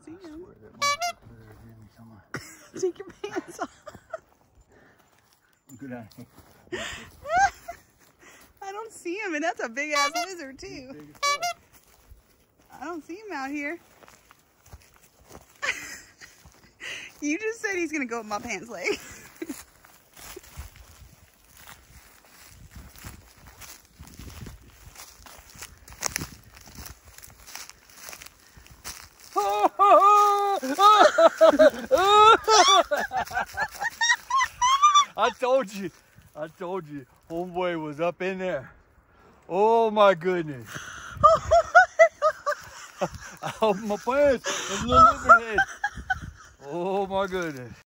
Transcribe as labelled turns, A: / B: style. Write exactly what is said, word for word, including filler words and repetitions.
A: see him.
B: That
A: Take your pants off.
B: Good eye.
A: I don't see him, and that's a big ass lizard too. I don't see him out here. You just said he's gonna go up my pants leg.
B: I told you, I told you, homeboy was up in there. Oh my goodness. I opened my pants, there's a little lizard head. Oh my goodness.